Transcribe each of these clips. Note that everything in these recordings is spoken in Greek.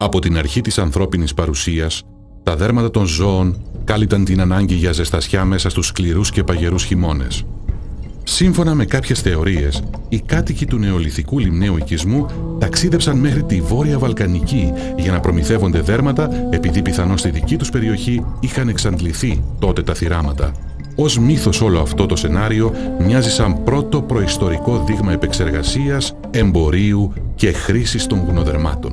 Από την αρχή της ανθρώπινης παρουσίας, τα δέρματα των ζώων κάλυπταν την ανάγκη για ζεστασιά μέσα στους σκληρούς και παγερούς χειμώνες. Σύμφωνα με κάποιες θεωρίες, οι κάτοικοι του νεολιθικού λιμναίου οικισμού ταξίδεψαν μέχρι τη Βόρεια Βαλκανική για να προμηθεύονται δέρματα, επειδή πιθανώς στη δική τους περιοχή είχαν εξαντληθεί τότε τα θυράματα. Ως μύθος όλο αυτό το σενάριο μοιάζει σαν πρώτο προϊστορικό δείγμα επεξεργασίας, εμπορίου και χρήσης των γουνοδερμάτων.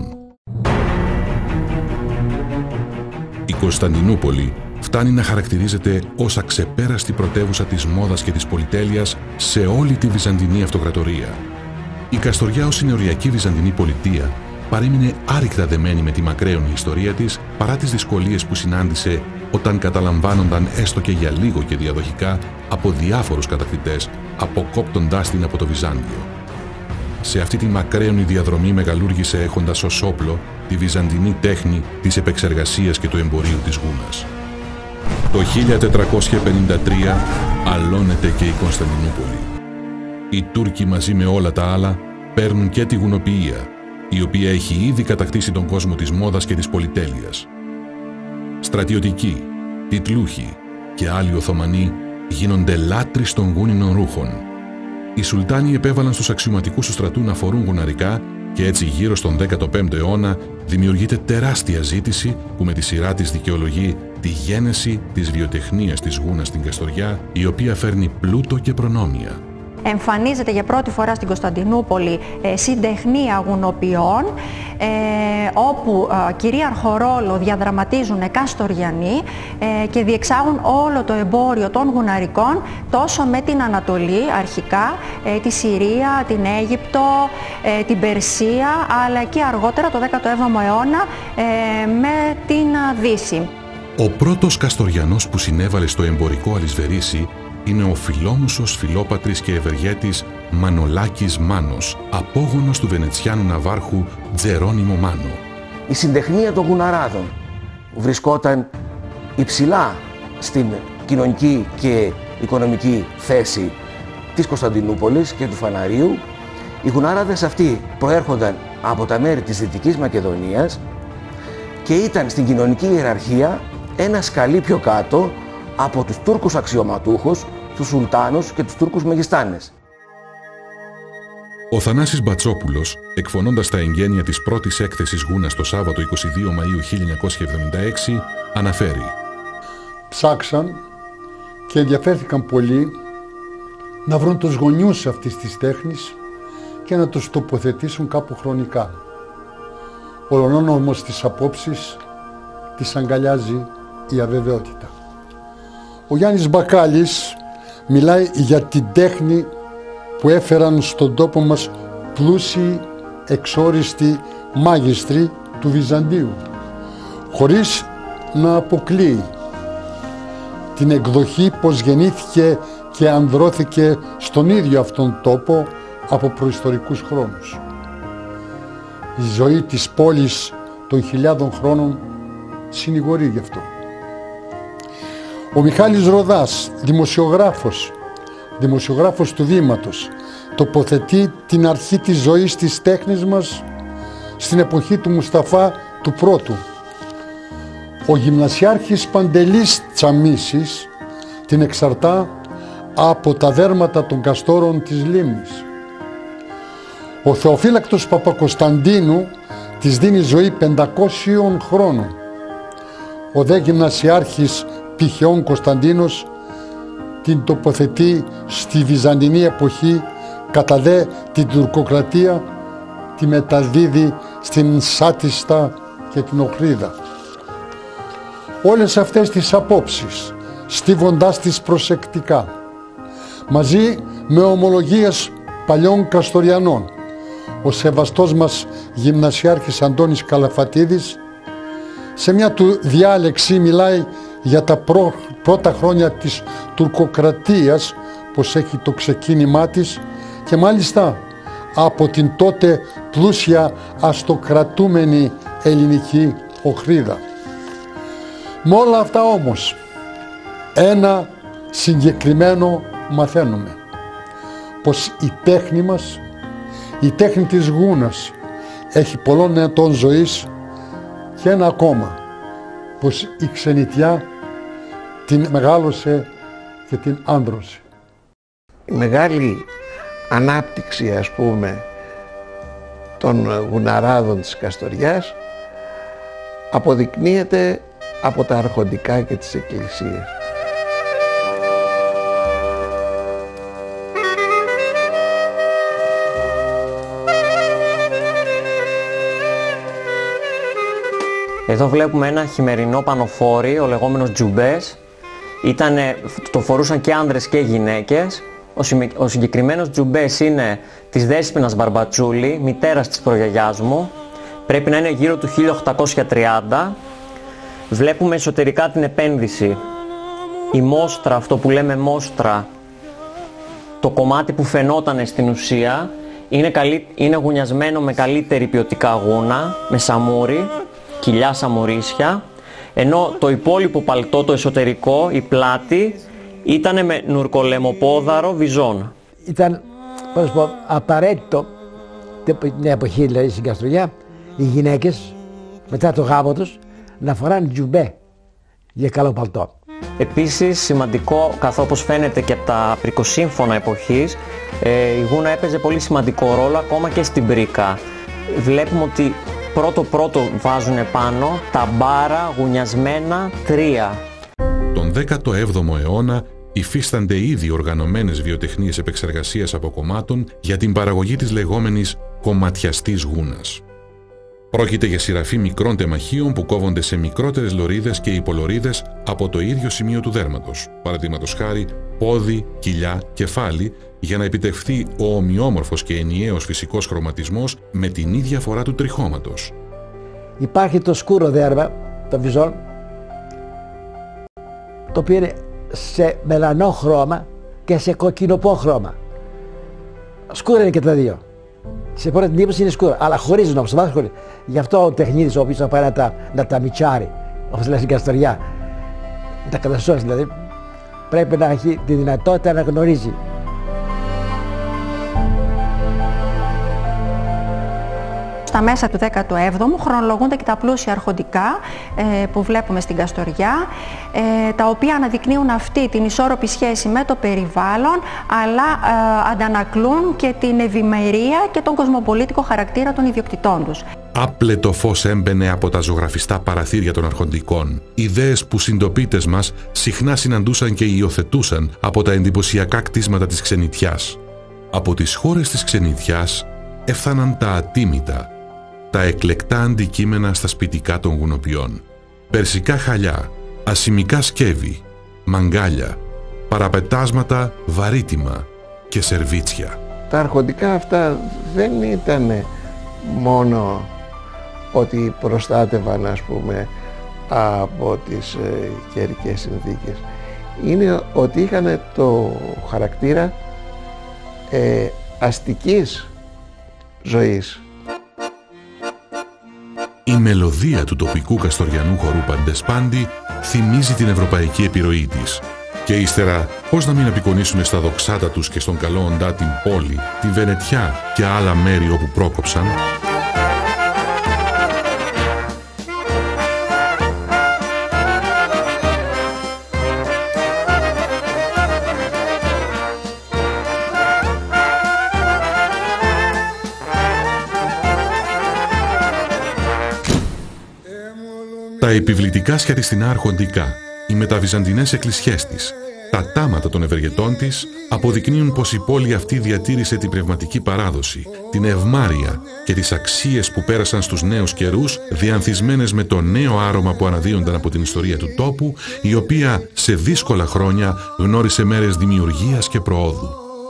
Η Κωνσταντινούπολη φτάνει να χαρακτηρίζεται ως αξεπέραστη πρωτεύουσα της μόδας και της πολυτέλειας σε όλη τη Βυζαντινή Αυτοκρατορία. Η Καστοριά ως συνοριακή Βυζαντινή πολιτεία παρέμεινε άρρηκτα δεμένη με τη μακραίωνη ιστορία της, παρά τις δυσκολίες που συνάντησε όταν καταλαμβάνονταν έστω και για λίγο και διαδοχικά από διάφορους κατακτητές, αποκόπτοντάς την από το Βυζάντιο. Σε αυτή τη μακραίωνη διαδρομή μεγαλούργησε έχοντας ως όπλο τη βυζαντινή τέχνη της επεξεργασίας και του εμπορίου της γούνας. Το 1453 αλώνεται και η Κωνσταντινούπολη. Οι Τούρκοι μαζί με όλα τα άλλα παίρνουν και τη γουνοποιία, η οποία έχει ήδη κατακτήσει τον κόσμο της μόδας και της πολυτέλειας. Στρατιωτικοί, τιτλούχοι και άλλοι Οθωμανοί γίνονται λάτρεις των γούνινων ρούχων. Οι Σουλτάνοι επέβαλαν στους αξιωματικούς του στρατού να φορούν γουναρικά και έτσι γύρω στον 15ο αιώνα δημιουργείται τεράστια ζήτηση που με τη σειρά της δικαιολογεί τη γένεση της βιοτεχνίας της γούνας στην Καστοριά, η οποία φέρνει πλούτο και προνόμια. Εμφανίζεται για πρώτη φορά στην Κωνσταντινούπολη συντεχνία γουνοποιών, όπου κυρίαρχο ρόλο διαδραματίζουν Καστοριανοί και διεξάγουν όλο το εμπόριο των γουναρικών τόσο με την Ανατολή αρχικά, τη Συρία, την Αίγυπτο, την Περσία, αλλά και αργότερα το 17ο αιώνα με την Δύση. Ο πρώτος Καστοριανός που συνέβαλε στο εμπορικό αλυσβερίσι είναι ο φιλόμουσος, φιλόπατρης και ευεργέτης Μανολάκης Μάνος, απόγονος του Βενετσιάνου ναυάρχου Τζερόνιμο Μάνο. Η συντεχνία των γουναράδων βρισκόταν υψηλά στην κοινωνική και οικονομική θέση της Κωνσταντινούπολης και του Φαναρίου. Οι γουναράδες αυτοί προέρχονταν από τα μέρη της Δυτικής Μακεδονίας και ήταν στην κοινωνική ιεραρχία ένα σκαλί πιο κάτω από τους Τούρκους αξιωματούχους, τους Σουλτάνους και τους Τούρκους μεγιστάνες. Ο Θανάσης Μπατσόπουλος, εκφωνώντας τα εγγένεια της πρώτης έκθεσης γούνας το Σάββατο 22 Μαΐου 1976, αναφέρει: «Ψάξαν και ενδιαφέρθηκαν πολύ να βρουν τους γονιούς αυτής της τέχνης και να τους τοποθετήσουν κάπου χρονικά. Ολονών όμως τις απόψεις τις αγκαλιάζει η αβεβαιότητα. Ο Γιάννης Μπακάλης μιλάει για την τέχνη που έφεραν στον τόπο μας πλούσιοι, εξόριστοι μάγιστροι του Βυζαντίου, χωρίς να αποκλείει την εκδοχή πως γεννήθηκε και ανδρώθηκε στον ίδιο αυτόν τόπο από προϊστορικούς χρόνους. Η ζωή της πόλης των χιλιάδων χρόνων συνηγορεί γι' αυτό. Ο Μιχάλης Ροδάς, δημοσιογράφος του Βήματος, τοποθετεί την αρχή της ζωής της τέχνης μας στην εποχή του Μουσταφά του Πρώτου. Ο γυμνασιάρχης Παντελής Τσαμίσης την εξαρτά από τα δέρματα των καστόρων της λίμνης. Ο Θεοφύλακτος Παπακοσταντίνου της δίνει ζωή 500 χρόνων. Ο δε γυμνασιάρχης Πηχαιών Κωνσταντίνος την τοποθετεί στη Βυζαντινή εποχή, κατά δε την τουρκοκρατία τη μεταδίδει στην Σάτιστα και την Οχρίδα. Όλες αυτές τις απόψεις, στίβοντάς τις προσεκτικά, μαζί με ομολογίες παλιών Καστοριανών, ο σεβαστός μας γυμνασιάρχης Αντώνης Καλαφατίδης σε μια του διάλεξη μιλάει για τα πρώτα χρόνια της τουρκοκρατίας, πως έχει το ξεκίνημά της, και μάλιστα από την τότε πλούσια αστοκρατούμενη ελληνική Οχρίδα. Με όλα αυτά όμως ένα συγκεκριμένο μαθαίνουμε, πως η τέχνη μας, η τέχνη της γούνας, έχει πολλών ετών ζωής Και ένα ακόμα, πως η ξενιτιά την μεγάλωσε και την άντρωσε. Η μεγάλη ανάπτυξη, ας πούμε, των γουναράδων της Καστοριάς αποδεικνύεται από τα αρχοντικά και τις εκκλησίες. Εδώ βλέπουμε ένα χειμερινό πανοφόρι, ο λεγόμενος τζουμπές. Το φορούσαν και άνδρες και γυναίκες. Ο συγκεκριμένος τζουμπές είναι της Δέσποινας Μπαρμπατσούλη, μητέρας της προγιαγιάς μου. Πρέπει να είναι γύρω του 1830. Βλέπουμε εσωτερικά την επένδυση. Η μόστρα, αυτό που λέμε μόστρα, το κομμάτι που φαινόταν στην ουσία, είναι γουνιασμένο με καλύτερη ποιοτικά γούνα, με σαμούρι, κοιλιά σαμουρίσια, ενώ το υπόλοιπο παλτό, το εσωτερικό, η πλάτη, ήταν με νουρκολεμοπόδαρο βυζόν. Ήταν, πώς πω, απαραίτητο την εποχή, δηλαδή στην Καστοριά, οι γυναίκες μετά το γάμο τους να φοράνε τζουμπέ για καλό παλτό. Επίσης σημαντικό, καθώς φαίνεται και από τα πρικοσύμφωνα εποχής, η γούνα έπαιζε πολύ σημαντικό ρόλο ακόμα και στην πρίκα. Βλέπουμε ότι πρώτο βάζουν πάνω τα μπάρα γουνιασμένα 3. Τον 17ο αιώνα υφίστανται ήδη οργανωμένες βιοτεχνίες επεξεργασίας αποκομμάτων για την παραγωγή της λεγόμενης κομματιαστής γούνας. Πρόκειται για σειραφή μικρών τεμαχίων που κόβονται σε μικρότερες λωρίδες και υπολωρίδες από το ίδιο σημείο του δέρματος, παραδείγματος χάρη πόδι, κοιλιά, κεφάλι, για να επιτευχθεί ο ομοιόμορφος και ενιαίος φυσικός χρωματισμός με την ίδια φορά του τριχώματος. Υπάρχει το σκούρο δέρμα, το βυζόν, το οποίο είναι σε μελανό χρώμα και σε κοκκινοπό χρώμα. Σκούρα είναι και τα δύο. Σε πρώτη εντύπωση είναι σκούρα, αλλά χωρίζουν όμως. Γι' αυτό ο τεχνίτης ο οποίος θα πάει να τα μιτσάρει, όπως λέει στην Καστοριά, τα κατασώσει δηλαδή, πρέπει να έχει τη δυνατότητα να γνωρίζει. Στα μέσα του 17ου χρονολογούνται και τα πλούσια αρχοντικά που βλέπουμε στην Καστοριά, τα οποία αναδεικνύουν αυτή την ισόρροπη σχέση με το περιβάλλον, αλλά αντανακλούν και την ευημερία και τον κοσμοπολίτικο χαρακτήρα των ιδιοκτητών τους. Άπλετο φως έμπαινε από τα ζωγραφιστά παραθύρια των αρχοντικών, ιδέες που συντοπίτες μας συχνά συναντούσαν και υιοθετούσαν από τα εντυπωσιακά κτίσματα της ξενιτιάς. Από τις χώρες της ξενιτιάς έφθαναν τα ατίμητα, τα εκλεκτά αντικείμενα στα σπιτικά των γουνοποιών. Περσικά χαλιά, ασημικά σκεύη, μαγκάλια, παραπετάσματα, βαρύτιμα και σερβίτσια. Τα αρχοντικά αυτά δεν ήταν μόνο ότι προστάτευαν, ας πούμε, από τις καιρικές συνθήκες. Είναι ότι είχαν το χαρακτήρα αστικής ζωής. Η μελωδία του τοπικού καστοριανού χορού Παντεσπάντη θυμίζει την ευρωπαϊκή επιρροή της. Και ύστερα, πώς να μην απεικονίσουμε στα δοξάτα τους και στον καλό οντά την πόλη, τη Βενετιά και άλλα μέρη όπου πρόκοψαν. Τα επιβλητικά σχετιστινά αρχοντικά, οι μεταβυζαντινές εκκλησιές της, τα τάματα των ευεργετών της αποδεικνύουν πως η πόλη αυτή διατήρησε την πνευματική παράδοση, την ευμάρεια και τις αξίες που πέρασαν στους νέους καιρούς, διανθισμένες με το νέο άρωμα που αναδύονταν από την ιστορία του τόπου, η οποία σε δύσκολα χρόνια γνώρισε μέρες δημιουργίας και προόδου.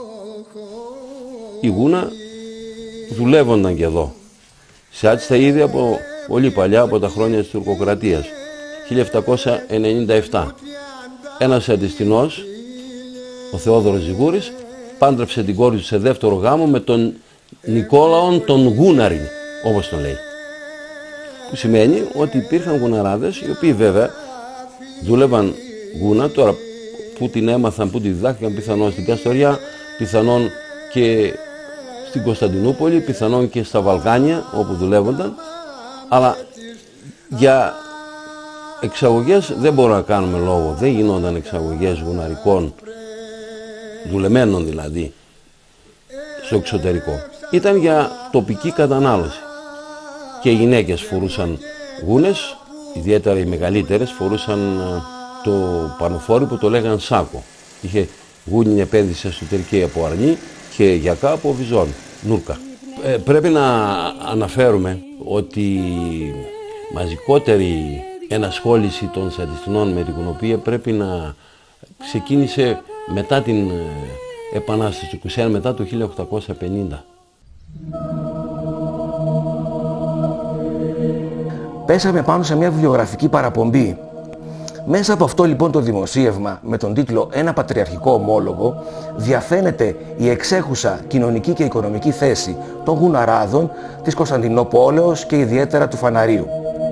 Η γούνα δουλεύονταν και εδώ. Σάτιστα ήδη από πολύ παλιά, από τα χρόνια της τουρκοκρατίας, 1797. Ένας αντιστηνός, ο Θεόδωρος Ζιγούρης, πάντρεψε την κόρη του σε δεύτερο γάμο με τον Νικόλαον τον Γούναρη, όπως τον λέει. Που σημαίνει ότι υπήρχαν γουναράδες, οι οποίοι βέβαια δούλευαν γούνα, τώρα που την έμαθαν, που τη διδάχθηκαν, πιθανόν στην Καστοριά, πιθανόν και στην Κωνσταντινούπολη, πιθανόν και στα Βαλκάνια όπου δουλεύονταν, αλλά Για εξαγωγές δεν μπορούμε να κάνουμε λόγο. Δεν γινόταν εξαγωγές γουναρικών, δουλεμένων δηλαδή, στο εξωτερικό. Ήταν για τοπική κατανάλωση. Και οι γυναίκες φορούσαν γούνες, ιδιαίτερα οι μεγαλύτερες φορούσαν το πανοφόρι που το λέγαν σάκο. Είχε γούνινη επένδυση εσωτερική από αρνί και γιακά από βυζόν, νούρκα. Πρέπει να αναφέρουμε ότι μαζικότερη ενασχόληση των στρατιστινών με την γουνοπία πρέπει να ξεκίνησε μετά την Επανάσταση του 21, μετά το 1850. Πέσαμε πάνω σε μια βιβλιογραφική παραπομπή. Μέσα από αυτό λοιπόν το δημοσίευμα με τον τίτλο «Ένα πατριαρχικό ομόλογο» διαφαίνεται η εξέχουσα κοινωνική και οικονομική θέση των Γουναράδων της Κωνσταντινούπολεως και ιδιαίτερα του Φαναρίου.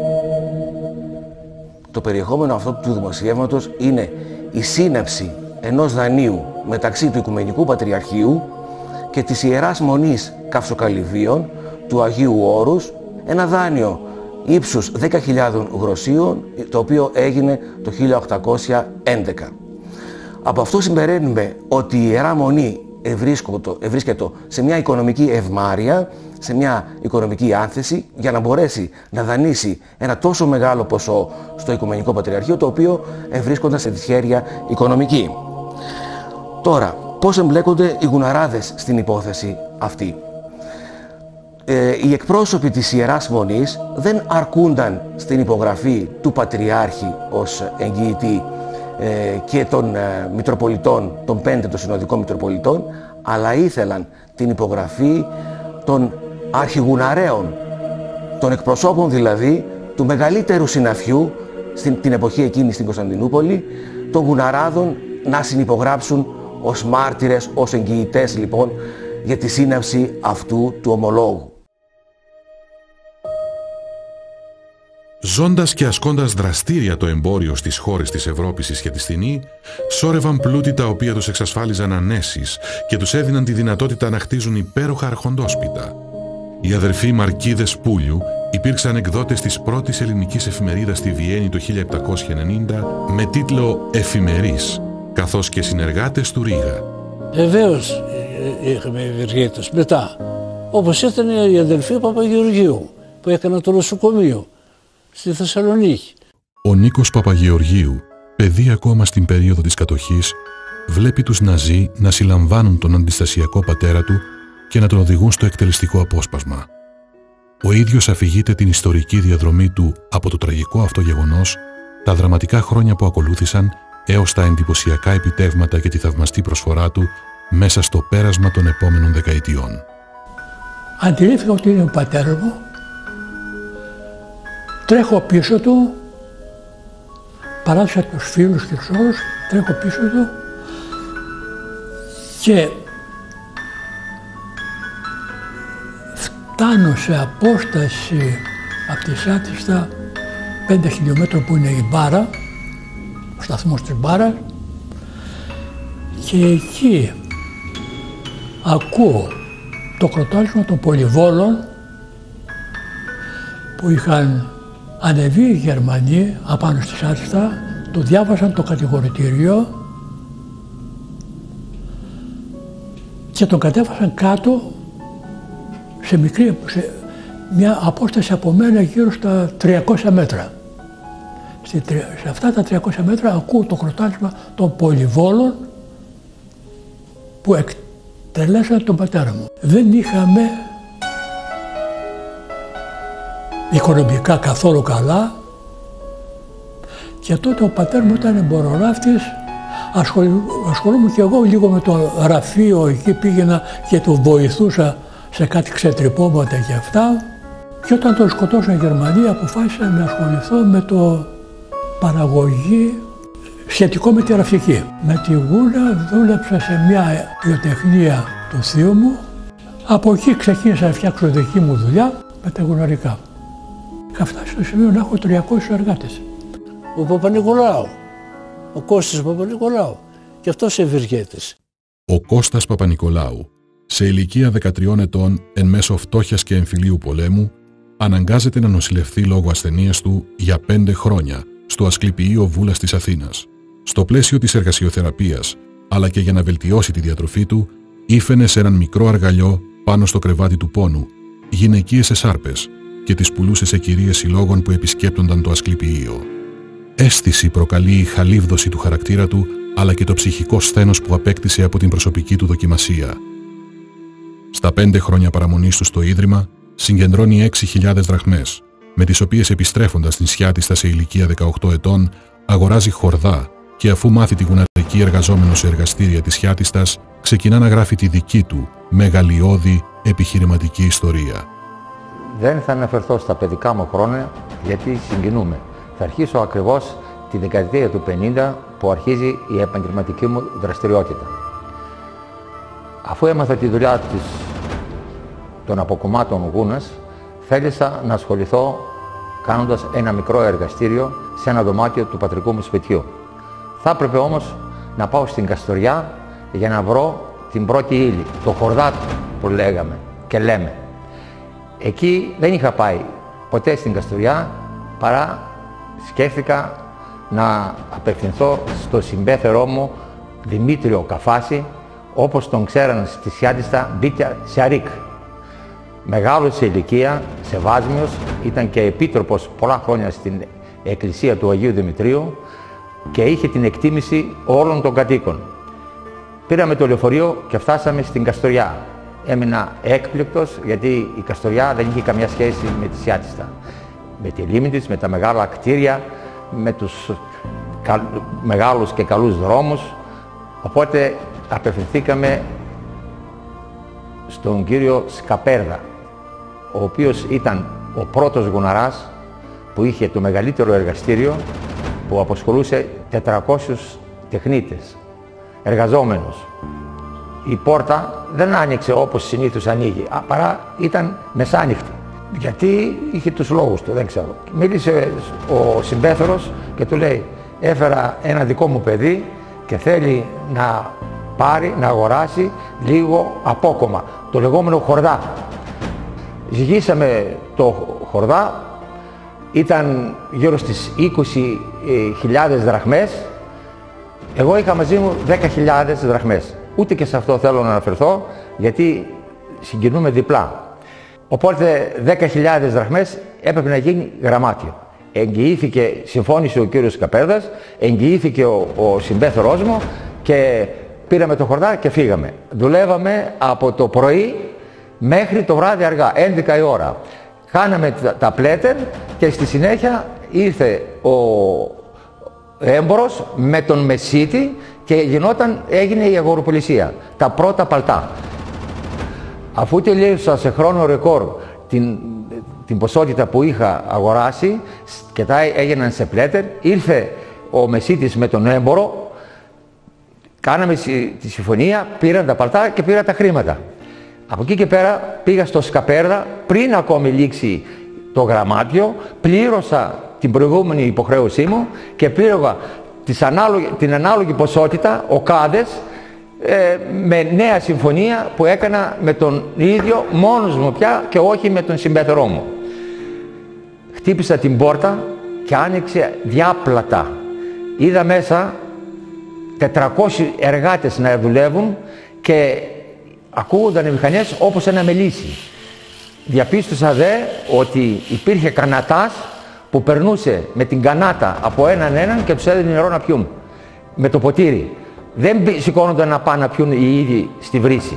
Το περιεχόμενο αυτού του δημοσιεύματος είναι η σύναψη ενός δανείου μεταξύ του Οικουμενικού Πατριαρχείου και της Ιεράς Μονής Καυσοκαλυβίων του Αγίου Όρους, ένα δάνειο ύψους 10.000 γροσίων, το οποίο έγινε το 1811. Από αυτό συμπεραίνουμε ότι η Ιερά Μονή ευρίσκεται σε μια οικονομική ευμάρεια, σε μια οικονομική άνθηση, για να μπορέσει να δανείσει ένα τόσο μεγάλο ποσό στο Οικουμενικό Πατριαρχείο, το οποίο ευρίσκονταν σε δυσχέρεια οικονομική. Τώρα, πώς εμπλέκονται οι Γουναράδες στην υπόθεση αυτή? Οι εκπρόσωποι της Ιεράς Μονής δεν αρκούνταν στην υπογραφή του Πατριάρχη ως εγγυητή και των Μητροπολιτών, των 5 των Συνοδικών Μητροπολιτών, αλλά ήθελαν την υπογραφή των αρχηγουναρέων, των εκπροσώπων δηλαδή του μεγαλύτερου συναφιού την εποχή εκείνη στην Κωνσταντινούπολη, των Γουναράδων, να συνυπογράψουν ως μάρτυρες, ως εγγυητές λοιπόν για τη σύναψη αυτού του ομολόγου. Ζώντας και ασκώντας δραστήρια το εμπόριο στις χώρες της Ευρώπης η σχετιστινή, σώρευαν πλούτη τα οποία τους εξασφάλιζαν ανέσεις και τους έδιναν τη δυνατότητα να χτίζουν υπέροχα αρχοντόσπιτα. Οι αδερφοί Μαρκίδες Πούλιου υπήρξαν εκδότες της πρώτης ελληνικής εφημερίδας στη Βιέννη το 1790 με τίτλο «Εφημερής», καθώς και συνεργάτες του Ρήγα. Βεβαίως είχαμε ευεργέτες μετά, όπως ήταν οι αδελφοί Παπαγεωργίου που έκαναν το νοσοκομείο στη Θεσσαλονίκη. Ο Νίκος Παπαγεωργίου, παιδί ακόμα στην περίοδο της κατοχής, βλέπει τους Ναζί να συλλαμβάνουν τον αντιστασιακό πατέρα του και να τον οδηγούν στο εκτελεστικό απόσπασμα. Ο ίδιος αφηγείται την ιστορική διαδρομή του από το τραγικό αυτό γεγονός, τα δραματικά χρόνια που ακολούθησαν έως τα εντυπωσιακά επιτεύγματα και τη θαυμαστή προσφορά του μέσα στο πέρασμα των επόμενων δεκαετιών. Αντιλήφθηκα ότι είναι ο πατέρας μου, τρέχω πίσω του, παράτησα τους φίλους και τους όλους, τρέχω πίσω του και φτάνω σε απόσταση από τη Σάτιστα 5 χιλιόμετρα που είναι η Μπάρα, ο σταθμός της Μπάρας, και εκεί ακούω το κροτάλισμα των πολυβόλων που είχαν ανεβεί οι Γερμανοί απάνω στη Σάτιστα, το διάβασαν το κατηγορητήριο και τον κατέβασαν κάτω σε μια απόσταση από μένα γύρω στα 300 μέτρα. Σε αυτά τα 300 μέτρα ακούω το κροτάλισμα των πολυβόλων που εκτελέσαν τον πατέρα μου. Δεν είχαμε οικονομικά καθόλου καλά και τότε ο πατέρας μου ήταν εμποροναύτης, ασχολούμαι και εγώ λίγο με το γραφείο, εκεί πήγαινα και τον βοηθούσα σε κάτι ξετρυπώματα και αυτά, και όταν τον σκοτώσαν οι Γερμανοί αποφάσισα να ασχοληθώ με το παραγωγή σχετικό με τη ραφτική. Με τη Γούνα δούλεψα σε μια βιοτεχνία του θείου μου, από εκεί ξεκίνησα να φτιάξω δική μου δουλειά με τα γουναρικά. Είχα φτάσει στο σημείο να έχω 300 εργάτες. Ο Παπα-Νικολάου, ο Κώστας Παπα-Νικολάου, και αυτός ευεργέτης. Ο Κώστας Παπα-Νικολάου, σε ηλικία 13 ετών εν μέσω φτώχειας και εμφυλίου πολέμου, αναγκάζεται να νοσηλευθεί λόγω ασθενείας του για 5 χρόνια στο Ασκληπιείο Βούλας της Αθήνας. Στο πλαίσιο της εργασιοθεραπείας, αλλά και για να βελτιώσει τη διατροφή του, ήφαινε σε έναν μικρό αργαλιό πάνω στο κρεβάτι του πόνου γυναικείες εσάρπες και τις πουλούσε σε κυρίες συλλόγων που επισκέπτονταν το Ασκληπιείο. Αίσθηση προκαλεί η χαλίβδωση του χαρακτήρα του, αλλά και το ψυχικό σθένος που απέκτησε από την προσωπική του δοκιμασία. Στα 5 χρόνια παραμονής του στο Ίδρυμα, συγκεντρώνει 6.000 δραχμές, με τις οποίες επιστρέφοντας στην Σιάτιστα σε ηλικία 18 ετών, αγοράζει χορδά και αφού μάθει τη γουναρική εργαζόμενο σε εργαστήρια της Σιάτιστας, ξεκινά να γράφει τη δική του μεγαλειώδη επιχειρηματική ιστορία. Δεν θα αναφερθώ στα παιδικά μου χρόνια γιατί συγκινούμε. Θα αρχίσω ακριβώς τη δεκαετία του 50 που αρχίζει η επαγγελματική μου δραστηριότητα. Αφού έμαθα τη δουλειά των αποκομμάτων γούνας, θέλησα να ασχοληθώ κάνοντας ένα μικρό εργαστήριο σε ένα δωμάτιο του πατρικού μου σπιτιού. Θα έπρεπε όμως να πάω στην Καστοριά για να βρω την πρώτη ύλη, το χορδά που λέγαμε και λέμε. Εκεί δεν είχα πάει ποτέ στην Καστοριά, παρά σκέφτηκα να απευθυνθώ στο συμπέθερό μου Δημήτριο Καφάση, όπως τον ξέραν στη Σιάτιστα Μπίτια Σιαρίκ. Μεγάλος σε ηλικία, σεβάσμιος, ήταν και επίτροπος πολλά χρόνια στην εκκλησία του Αγίου Δημητρίου και είχε την εκτίμηση όλων των κατοίκων. Πήραμε το λεωφορείο και φτάσαμε στην Καστοριά. Έμεινα έκπληκτος γιατί η Καστοριά δεν είχε καμιά σχέση με τη Σιάτιστα. Με τη λίμνη της, με τα μεγάλα κτίρια, με τους μεγάλους και καλούς δρόμους. Οπότε απευθυνθήκαμε στον κύριο Σκαπέρδα, ο οποίος ήταν ο πρώτος γουναράς που είχε το μεγαλύτερο εργαστήριο που απασχολούσε 400 τεχνίτες, εργαζόμενους. Η πόρτα δεν άνοιξε όπως συνήθως ανοίγει, παρά ήταν μεσάνυχτη. Γιατί είχε τους λόγους του, δεν ξέρω. Μίλησε ο συμπέθερος και του λέει: έφερα ένα δικό μου παιδί και θέλει να πάρει, να αγοράσει λίγο απόκομμα, το λεγόμενο χορδά. Ζυγίσαμε το χορδά, ήταν γύρω στις 20.000 δραχμές. Εγώ είχα μαζί μου 10.000 δραχμές. Ούτε και σε αυτό θέλω να αναφερθώ, γιατί συγκινούμε διπλά. Οπότε 10.000 δραχμές έπρεπε να γίνει γραμμάτιο. Εγγυήθηκε, συμφώνησε ο κύριος Καπέρδας, εγγυήθηκε ο συμπέθερός μου και πήραμε το χορδά και φύγαμε. Δουλεύαμε από το πρωί μέχρι το βράδυ αργά, 11 η ώρα. Κάναμε τα πλέτερ και στη συνέχεια ήρθε ο έμπορος με τον μεσίτη και έγινε η αγοροπολισία, τα πρώτα παλτά. Αφού τελείωσα σε χρόνο ρεκόρ την ποσότητα που είχα αγοράσει και τα έγιναν σε πλέτερ, ήρθε ο μεσίτης με τον έμπορο, κάναμε τη συμφωνία, πήραν τα παλτά και πήρα τα χρήματα. Από εκεί και πέρα πήγα στο Σκαπέρδα, πριν ακόμη λήξει το γραμμάτιο, πλήρωσα την προηγούμενη υποχρέωσή μου και πήρα την ανάλογη ποσότητα, οκάδες, με νέα συμφωνία που έκανα με τον ίδιο, μόνος μου πια και όχι με τον συμπέθερό μου. Χτύπησα την πόρτα και άνοιξε διάπλατα. Είδα μέσα 400 εργάτες να δουλεύουν και ακούγονταν οι μηχανές όπως ένα μελίσι. Διαπίστωσα δε ότι υπήρχε κανατάς που περνούσε με την κανάτα από έναν και τους έδινε νερό να πιούν με το ποτήρι. Δεν σηκώνονταν να πάνε να πιούν οι ίδιοι στη βρύση.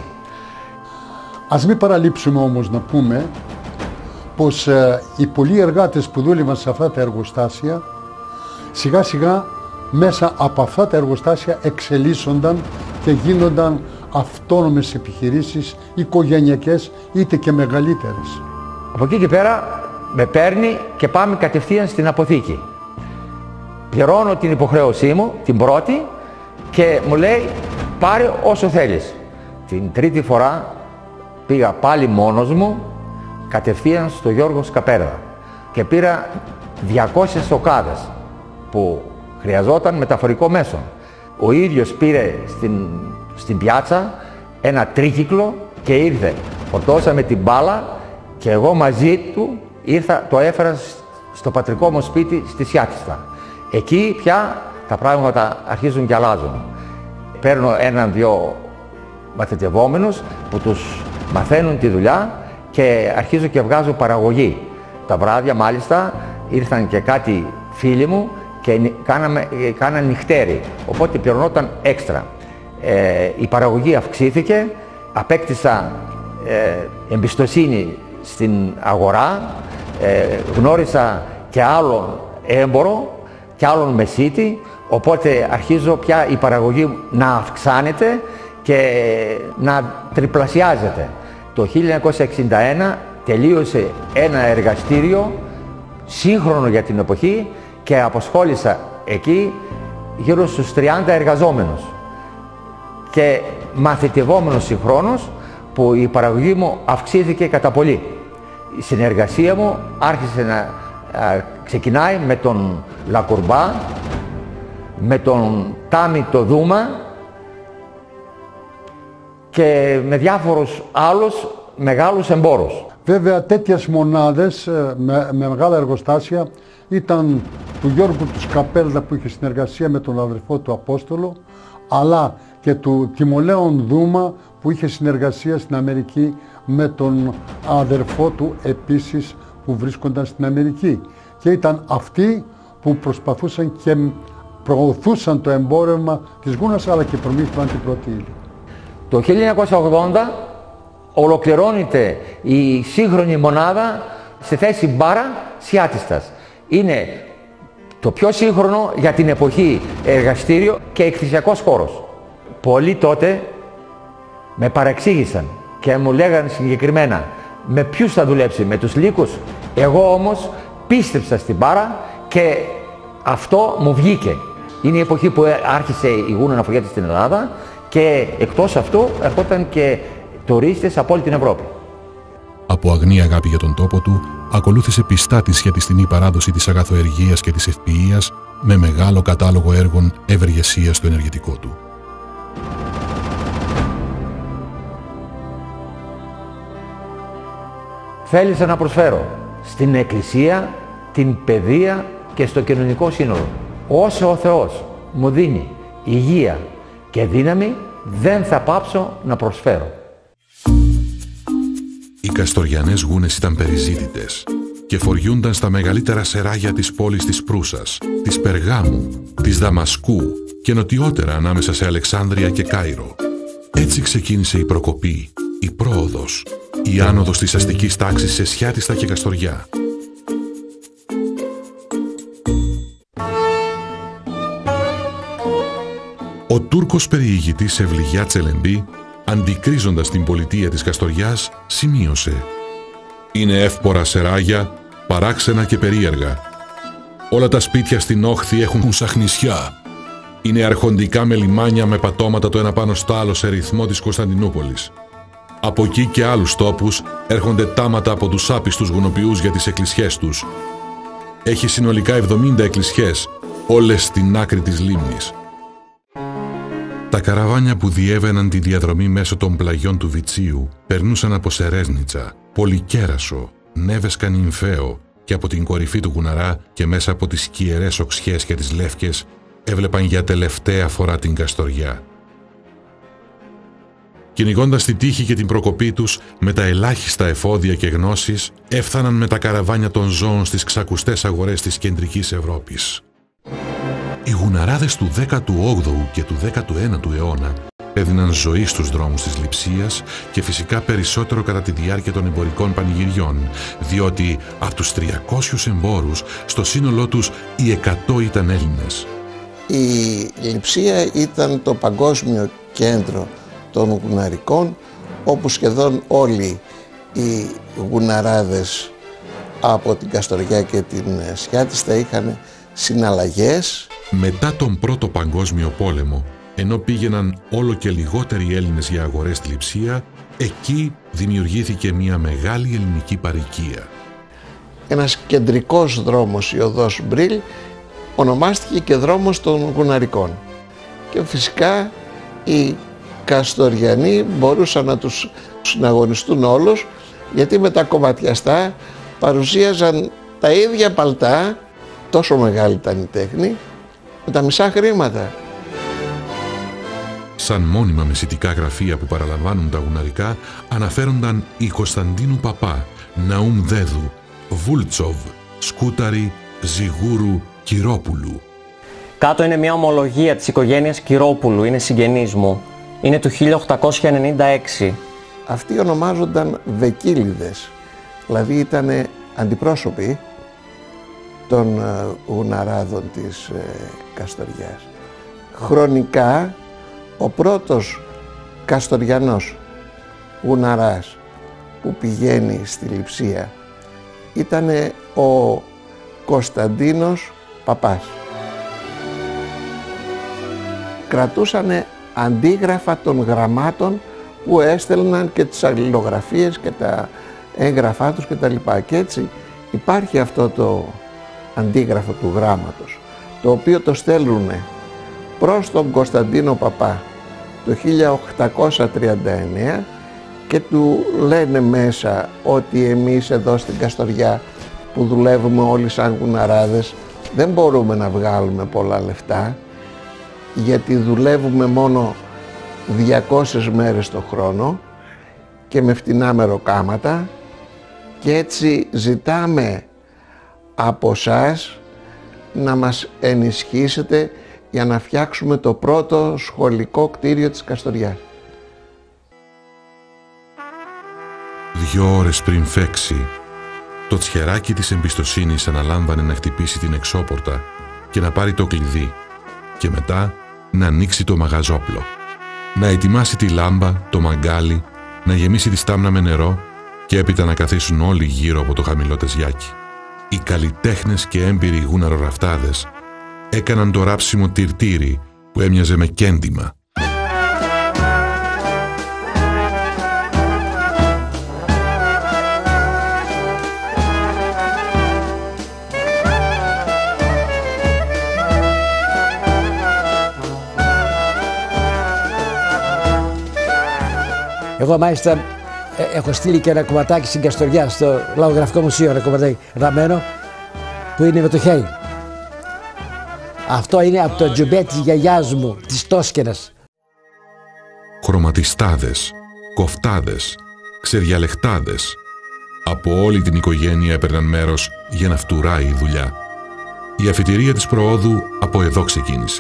Ας μην παραλείψουμε όμως να πούμε πως οι πολλοί εργάτες που δούλευαν σε αυτά τα εργοστάσια σιγά σιγά μέσα από αυτά τα εργοστάσια εξελίσσονταν και γίνονταν αυτόνομες επιχειρήσεις, οικογενειακές είτε και μεγαλύτερες. Από εκεί και πέρα με παίρνει και πάμε κατευθείαν στην αποθήκη. Πληρώνω την υποχρέωσή μου, την πρώτη, και μου λέει πάρε όσο θέλεις. Την τρίτη φορά πήγα πάλι μόνος μου κατευθείαν στο Γιώργο Σκαπέρδα και πήρα 200 οκάδες που χρειαζόταν μεταφορικό μέσο. Ο ίδιος πήρε στην πιάτσα ένα τρίκυκλο και ήρθε. Φορτώσαμε την μπάλα και εγώ μαζί του το έφερα στο πατρικό μου σπίτι στη Σιάτιστα. Εκεί πια τα πράγματα αρχίζουν και αλλάζουν. Παίρνω έναν-δυο μαθητευόμενους που τους μαθαίνουν τη δουλειά και αρχίζω και βγάζω παραγωγή. Τα βράδια μάλιστα ήρθαν και κάτι φίλοι μου και κάναν νυχτέρι, οπότε πληρωνόταν έξτρα. Η παραγωγή αυξήθηκε, απέκτησα εμπιστοσύνη στην αγορά, γνώρισα και άλλον έμπορο και άλλον μεσίτη, οπότε αρχίζω πια η παραγωγή να αυξάνεται και να τριπλασιάζεται. Το 1961 τελείωσε ένα εργαστήριο σύγχρονο για την εποχή και απασχόλησα εκεί γύρω στους 30 εργαζόμενους και μαθητευόμενους συγχρόνως, που η παραγωγή μου αυξήθηκε κατά πολύ. Η συνεργασία μου άρχισε να ξεκινάει με τον Λακουρμπά, με τον Τάμι το Δούμα και με διάφορους άλλους μεγάλους εμπόρους. Βέβαια τέτοιες μονάδες με μεγάλα εργοστάσια ήταν του Γιώργου του Σκαπέλδα, που είχε συνεργασία με τον αδερφό του Απόστολο, αλλά και του Τιμολέων Δούμα, που είχε συνεργασία στην Αμερική με τον αδερφό του επίσης, που βρίσκονταν στην Αμερική. Και ήταν αυτοί που προσπαθούσαν και προωθούσαν το εμπόρευμα της γούνας, αλλά και προμήθευαν την πρώτη ύλη. Το 1980 ολοκληρώνεται η σύγχρονη μονάδα στη θέση μπάρα Σιάτιστας. Είναι το πιο σύγχρονο για την εποχή εργαστήριο και εκθεσιακός χώρος. Πολλοί τότε με παρεξήγησαν και μου λέγανε συγκεκριμένα με ποιους θα δουλέψει, με τους λύκους. Εγώ όμως πίστεψα στην μπάρα και αυτό μου βγήκε. Είναι η εποχή που άρχισε η γούνα να φωγιάται στην Ελλάδα και εκτός αυτού ερχόταν και τουρίστες από όλη την Ευρώπη. Από αγνή αγάπη για τον τόπο του, ακολούθησε πιστά τη σχετιστινή παράδοση της αγαθοεργίας και της ευποιίας, με μεγάλο κατάλογο έργων ευεργεσίας στο ενεργητικό του. Θέλησα να προσφέρω στην Εκκλησία, την παιδεία και στο κοινωνικό σύνολο. Όσο ο Θεός μου δίνει υγεία και δύναμη, δεν θα πάψω να προσφέρω. Οι καστοριανές γούνες ήταν περιζήτητες και φοριούνταν στα μεγαλύτερα σεράγια της πόλης της Προύσας, της Περγάμου, της Δαμασκού και νοτιότερα ανάμεσα σε Αλεξάνδρεια και Κάιρο. Έτσι ξεκίνησε η προκοπή, η πρόοδος, η άνοδος της αστικής τάξης σε Σιάτιστα και Καστοριά. Ο Τούρκος περιηγητής Ευλιγιά Τσελεμπή, αντικρίζοντας την πολιτεία της Καστοριάς, σημείωσε «Είναι εύπορα σεράγια, παράξενα και περίεργα. Όλα τα σπίτια στην όχθη έχουν σαχνισιά. Είναι αρχοντικά με λιμάνια με πατώματα το ένα πάνω στο άλλο σε ρυθμό της Κωνσταντινούπολης. Από εκεί και άλλους τόπους έρχονται τάματα από τους άπιστους γουνοποιούς για τις εκκλησιές τους. Έχει συνολικά 70 εκκλησιές, όλες στην άκρη της λίμνης. Τα καραβάνια που διέβαιναν τη διαδρομή μέσω των πλαγιών του Βιτσίου περνούσαν από Σερέσνιτσα, Πολυκέρασο, Νέβες Κανιμφαίο και από την κορυφή του Γουναρά και μέσα από τις σκιερές οξιές και τις λεύκες έβλεπαν για τελευταία φορά την Καστοριά. Κυνηγώντας τη τύχη και την προκοπή τους, με τα ελάχιστα εφόδια και γνώσεις, έφθαναν με τα καραβάνια των ζώων στις ξακουστές αγορές της κεντρικής Ευρώπης. Οι γουναράδες του 18ου και του 19ου αιώνα έδιναν ζωή στους δρόμους της Λειψίας και φυσικά περισσότερο κατά τη διάρκεια των εμπορικών πανηγυριών, διότι από τους 300 εμπόρους, στο σύνολό τους οι 100 ήταν Έλληνες. Η Λειψία ήταν το παγκόσμιο κέντρο των γουναρικών, όπου σχεδόν όλοι οι γουναράδες από την Καστοριά και την Σιάτιστα είχαν συναλλαγές. Μετά τον Πρώτο Παγκόσμιο Πόλεμο, ενώ πήγαιναν όλο και λιγότεροι Έλληνες για αγορές στη Λειψία, εκεί δημιουργήθηκε μια μεγάλη ελληνική παροικία. Ένας κεντρικός δρόμος, η οδός Μπρίλ, ονομάστηκε και δρόμος των γουναρικών. Και φυσικά οι Καστοριανοί μπορούσαν να τους συναγωνιστούν όλους, γιατί με τα κομματιαστά παρουσίαζαν τα ίδια παλτά, τόσο μεγάλη ήταν η τέχνη, με τα μισά χρήματα. Σαν μόνιμα μεσητικά γραφεία που παραλαμβάνουν τα γουναρικά αναφέρονταν η Κωνσταντίνου Παπά, Ναούμ Δέδου, Βούλτσοβ, Σκούταρη, Ζιγούρου, Κυρόπουλου. Κάτω είναι μια ομολογία της οικογένειας Κυρόπουλου, είναι συγγενής μου. Είναι του 1896. Αυτοί ονομάζονταν Βεκίλιδες, δηλαδή ήταν αντιπρόσωποι των γουναράδων της Καστοριάς. Χρονικά ο πρώτος Καστοριανός γουναράς που πηγαίνει στη Λειψία ήταν ο Κωνσταντίνος Παπάς. Κρατούσανε αντίγραφα των γραμμάτων που έστελναν και τις αλληλογραφίες και τα έγγραφά τους κτλ. Και έτσι υπάρχει αυτό το αντίγραφο του γράμματος, το οποίο το στέλνουν προς τον Κωνσταντίνο Παπά το 1839 και του λένε μέσα ότι εμείς εδώ στην Καστοριά που δουλεύουμε όλοι σαν γουναράδες δεν μπορούμε να βγάλουμε πολλά λεφτά, γιατί δουλεύουμε μόνο 200 μέρες το χρόνο και με φτηνά μεροκάματα, και έτσι ζητάμε από σας να μας ενισχύσετε για να φτιάξουμε το πρώτο σχολικό κτίριο της Καστοριάς. 2 ώρες πριν φέξει, το τσιεράκι της εμπιστοσύνης αναλάμβανε να χτυπήσει την εξώπορτα και να πάρει το κλειδί και μετά να ανοίξει το μαγαζόπλο, να ετοιμάσει τη λάμπα, το μαγκάλι, να γεμίσει τη στάμνα με νερό και έπειτα να καθίσουν όλοι γύρω από το χαμηλό τεζιάκι. Οι καλλιτέχνες και έμπειροι γουναροραφτάδες έκαναν το ράψιμο τυρτήρι που έμοιαζε με κέντημα. Εγώ μάλιστα έχω στείλει και ένα κομματάκι στην Καστοριά, στο Λαογραφικό Μουσείο, ένα κομματάκι ραμμένο που είναι με το χέρι. Αυτό είναι από το τζουμπέ της γιαγιάς μου, της Τόσκενας. Χρωματιστάδες, κοφτάδες, ξεδιαλεχτάδες. Από όλη την οικογένεια έπαιρναν μέρος για να φτουράει η δουλειά. Η αφιτηρία της προόδου από εδώ ξεκίνησε.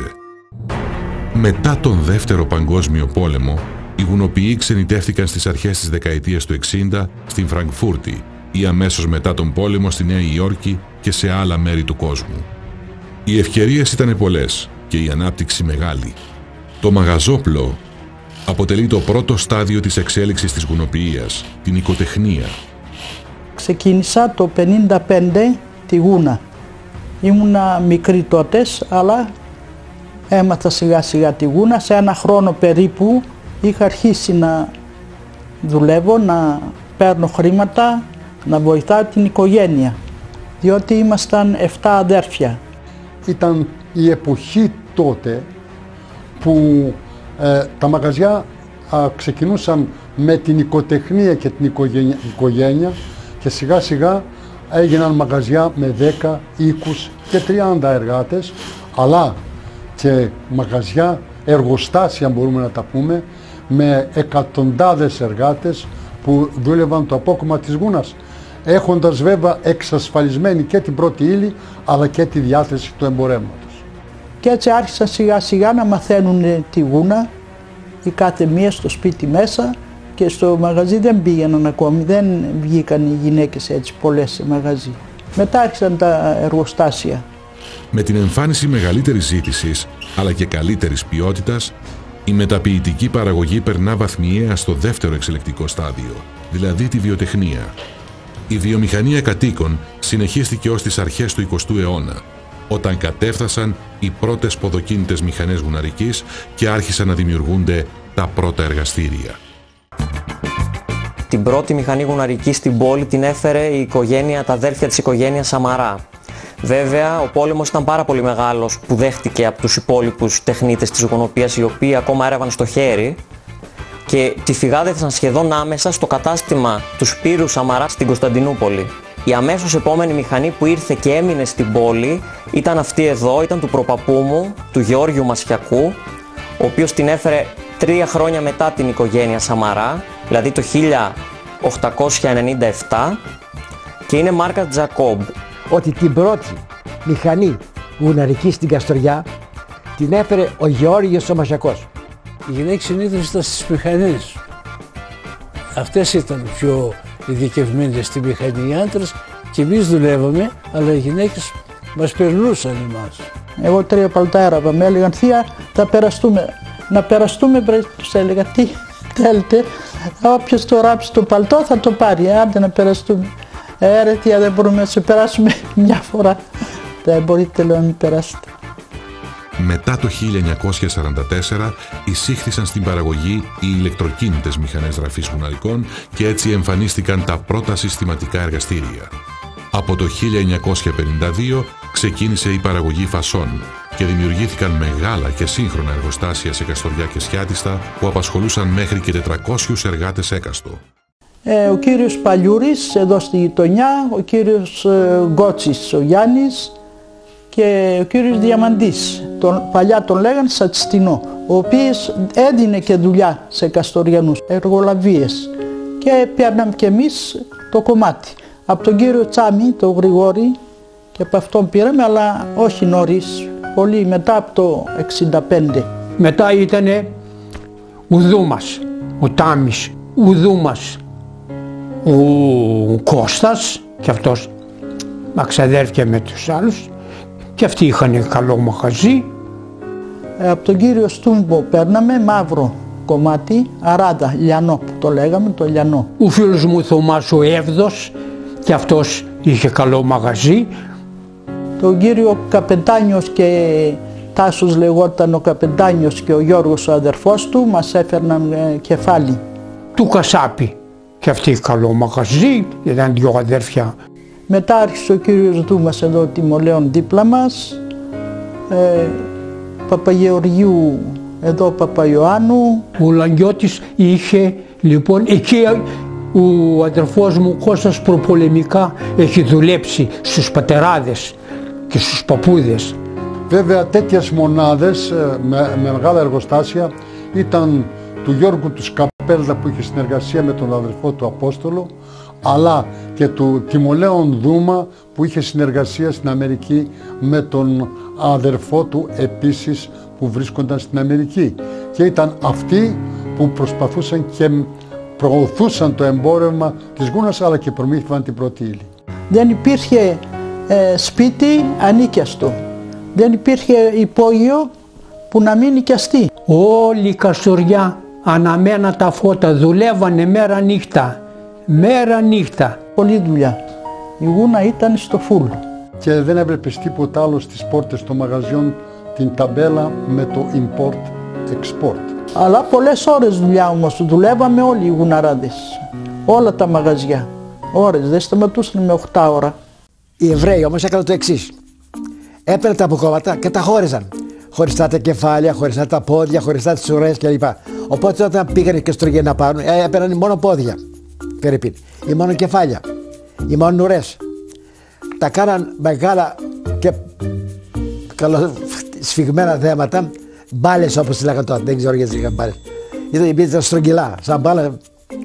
Μετά τον Δεύτερο Παγκόσμιο Πόλεμο, οι γουνοποιοί ξενιτεύτηκαν στις αρχές της δεκαετίας του 60 στην Φραγκφούρτη ή αμέσως μετά τον πόλεμο στη Νέα Υόρκη και σε άλλα μέρη του κόσμου. Οι ευκαιρίες ήταν πολλές και η ανάπτυξη μεγάλη. Το μαγαζόπλο αποτελεί το πρώτο στάδιο της εξέλιξης της γουνοποιίας, την οικοτεχνία. Ξεκίνησα το 1955 τη γούνα. Ήμουνα μικρή τότες, αλλά έμαθα σιγά σιγά τη γούνα. Σε 1 χρόνο περίπου είχα αρχίσει να δουλεύω, να παίρνω χρήματα, να βοηθάω την οικογένεια, διότι ήμασταν 7 αδέρφια. Ήταν η εποχή τότε που τα μαγαζιά ξεκινούσαν με την οικοτεχνία και την οικογένεια και σιγά σιγά έγιναν μαγαζιά με 10, 20 και 30 εργάτες, αλλά και μαγαζιά, εργοστάσια μπορούμε να τα πούμε, με εκατοντάδες εργάτες που δούλευαν το απόκομμα της γούνας, έχοντας βέβαια εξασφαλισμένη και την πρώτη ύλη αλλά και τη διάθεση του εμπορεύματος. Και έτσι άρχισαν σιγά σιγά να μαθαίνουν τη γούνα, η κάθε μία στο σπίτι μέσα, και στο μαγαζί δεν πήγαιναν ακόμη, δεν βγήκαν οι γυναίκες έτσι πολλές σε μαγαζί. Μετά άρχισαν τα εργοστάσια. Με την εμφάνιση μεγαλύτερης ζήτησης αλλά και καλύτερης ποιότητας, η μεταποιητική παραγωγή περνά βαθμιαία στο δεύτερο εξελικτικό στάδιο, δηλαδή τη βιοτεχνία. Η βιομηχανία κατοίκων συνεχίστηκε ως τις αρχές του 20ου αιώνα, όταν κατέφθασαν οι πρώτες ποδοκίνητες μηχανές γουναρικής και άρχισαν να δημιουργούνται τα πρώτα εργαστήρια. Την πρώτη μηχανή γουναρική στην πόλη την έφερε η οικογένεια, τα αδέρφια της οικογένειας Σαμαρά. Βέβαια, ο πόλεμος ήταν πάρα πολύ μεγάλος που δέχτηκε από τους υπόλοιπους τεχνίτες της γουνοποιίας, οι οποίοι ακόμα έραβαν στο χέρι, και τη φυγάδευσαν σχεδόν άμεσα στο κατάστημα του Σπύρου Σαμαρά στην Κωνσταντινούπολη. Η αμέσως επόμενη μηχανή που ήρθε και έμεινε στην πόλη ήταν αυτή εδώ, ήταν του προπαππού μου, του Γεώργιου Μασιακού, ο οποίος την έφερε 3 χρόνια μετά την οικογένεια Σαμαρά, δηλαδή το 1897, και είναι μάρκα Jacob. Ότι την πρώτη μηχανή γουναρική στην Καστοριά την έφερε ο Γεώργιος ο Μασιακός. Οι γυναίκες συνήθως ήταν στις μηχανές. Αυτές ήταν πιο ειδικευμένες στη μηχανή. Οι άντρες και εμείς δουλεύαμε, αλλά οι γυναίκες μας περνούσαν εμάς. Εγώ 3 παλτά έραβα, με έλεγαν θεία, θα περαστούμε. Να περαστούμε, τους έλεγα τι θέλετε, όποιος το ράψει το παλτό θα το πάρει, άντε να περαστούμε. Ρε θεία, δεν μπορούμε να σε περάσουμε μια φορά. Δεν μπορείτε, λέω, να μην περάσετε. Μετά το 1944 εισήχθησαν στην παραγωγή οι ηλεκτροκίνητες μηχανές γραφής γουναρικών και έτσι εμφανίστηκαν τα πρώτα συστηματικά εργαστήρια. Από το 1952 ξεκίνησε η παραγωγή φασών και δημιουργήθηκαν μεγάλα και σύγχρονα εργοστάσια σε Καστοριά και Σιάτιστα που απασχολούσαν μέχρι και 400 εργάτες έκαστο. Ο κύριος Παλιούρης εδώ στη γειτονιά, ο κύριος Γκότσης ο Γιάννης και ο κύριος Διαμαντής, παλιά τον λέγανε Σατσιστινό, ο οποίος έδινε και δουλειά σε Καστοριανούς, εργολαβίες, και πιάναμε και εμείς το κομμάτι. Από τον κύριο Τσάμι, τον Γρηγόρη, και από αυτόν πήραμε, αλλά όχι νωρίς, πολύ μετά από το 65. Μετά ήτανε ο Δούμας, ο Τάμις, ο Δούμας, ο Κώστας, και αυτός ξαδέρφια με τους άλλους, και αυτοί είχαν καλό μαγαζί. Από τον κύριο Στούμπο παίρναμε μαύρο κομμάτι, αράδα, λιανό που το λέγαμε, το λιανό. Ο φίλος μου Θωμάς ο Εύδος, και αυτός είχε καλό μαγαζί. Τον κύριο Καπετάνιος και Τάσος λεγόταν ο Καπετάνιος και ο Γιώργος ο αδερφός του, μας έφερναν κεφάλι. Του Κασάπη, και αυτοί καλό μαγαζί, ήταν 2 αδέρφια. Μετά άρχισε ο κύριος Δούμας εδώ τιμολέων δίπλα μας, Παπαγεωργιού εδώ Παπαϊωάννου. Ο Λαγκιώτης είχε, λοιπόν, εκεί ο αδερφός μου Κώστας προπολεμικά έχει δουλέψει στους πατεράδες και στους παππούδες. Βέβαια τέτοιες μονάδες με μεγάλα εργοστάσια ήταν του Γιώργου του Σκαπέλδα που είχε συνεργασία με τον αδερφό του Απόστολο, αλλά και του Τιμολέων Δούμα που είχε συνεργασία στην Αμερική με τον αδερφό του επίσης που βρίσκονταν στην Αμερική, και ήταν αυτοί που προσπαθούσαν και προωθούσαν το εμπόρευμα της γούνας, αλλά και προμήθευαν την πρώτη ύλη. Δεν υπήρχε σπίτι ανίκιαστο, δεν υπήρχε υπόγειο που να μην νοικιαστεί. Όλη η Καστοριά αναμένα τα φώτα, δουλεύανε μέρα νύχτα. Μέρα νύχτα. Πολλή δουλειά. Η γούνα ήταν στο φουλ. Και δεν έβλεπες τίποτα άλλο στις πόρτες των μαγαζιών την ταμπέλα με το import-export. Αλλά πολλές ώρες δουλειά όμως, δουλεύαμε όλοι οι γουναράδες. Όλα τα μαγαζιά. Ώρες, δεν σταματούσαν με 8 ώρα. Οι Εβραίοι όμως έκαναν το εξής. Έπαιρναν τα αποκόμματα και τα χώριζαν. Χωριστά τα κεφάλια, χωριστά τα πόδια, χωριστά τις ουρές κλπ. Οπότε όταν πήγανε και στρογγί να πάρουν, έπαιρναν μόνο πόδια. Περίπου. Ή μόνο κεφάλια. Ή μόνο ουρές. Τα κάναν μεγάλα και καλοσφιγμένα θέματα. Μπάλες όπως τις λέγανε τότε. Δεν ξέρω γιατί λέγανε μπάλες. Ήταν στρογγυλά, σαν μπάλα.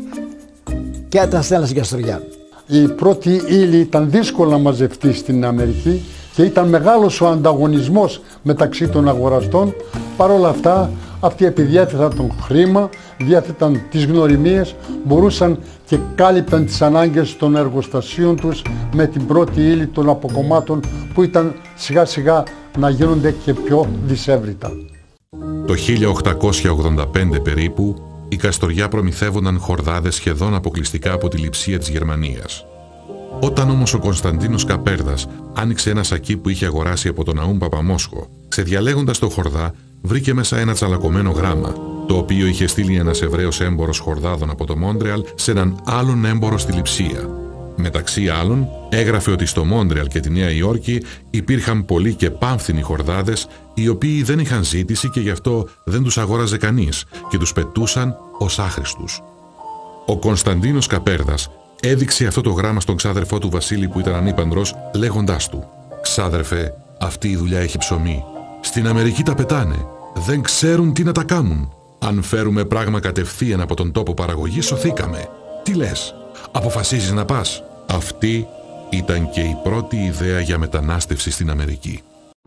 Και τα στέλναν στην Καστοριά. Η πρώτη ύλη ήταν δύσκολα να μαζευτεί στην Αμερική και ήταν μεγάλος ο ανταγωνισμός μεταξύ των αγοραστών. Παρ' όλα αυτά, αυτοί επειδή διέθεταν το χρήμα, διέθεταν τις γνωριμίες, μπορούσαν και κάλυπταν τις ανάγκες των εργοστασίων τους με την πρώτη ύλη των αποκομμάτων που ήταν σιγά σιγά να γίνονται και πιο δυσέβριτα. Το 1885 περίπου, η Καστοριά προμηθεύονταν χορδάδες σχεδόν αποκλειστικά από τη Λειψία της Γερμανίας. Όταν όμως ο Κωνσταντίνος Καπέρδας άνοιξε ένα σακί που είχε αγοράσει από τον Ναούμ Παπαμόσχο, ξεδιαλέγοντας το χορδά, βρήκε μέσα ένα τσαλακωμένο γράμμα, το οποίο είχε στείλει ένας Εβραίος έμπορος χορδάδων από το Μόντρεαλ σε έναν άλλον έμπορο στη Λειψία. Μεταξύ άλλων, έγραφε ότι στο Μόντρεαλ και τη Νέα Υόρκη υπήρχαν πολλοί και πάμφθινοι χορδάδες, οι οποίοι δεν είχαν ζήτηση και γι' αυτό δεν τους αγόραζε κανείς και τους πετούσαν ως άχρηστους. Ο Κωνσταντίνος Καπέρδας έδειξε αυτό το γράμμα στον ξάδερφό του Βασίλη που ήταν ανήπαντρος, λέγοντάς του: «Ξάδερφε, αυτή η δουλειά έχει ψωμί. Στην Αμερική τα πετάνε. Δεν ξέρουν τι να τα κάνουν. Αν φέρουμε πράγμα κατευθείαν από τον τόπο παραγωγής, σωθήκαμε. Τι λες, αποφασίζεις να πας?» Αυτή ήταν και η πρώτη ιδέα για μετανάστευση στην Αμερική.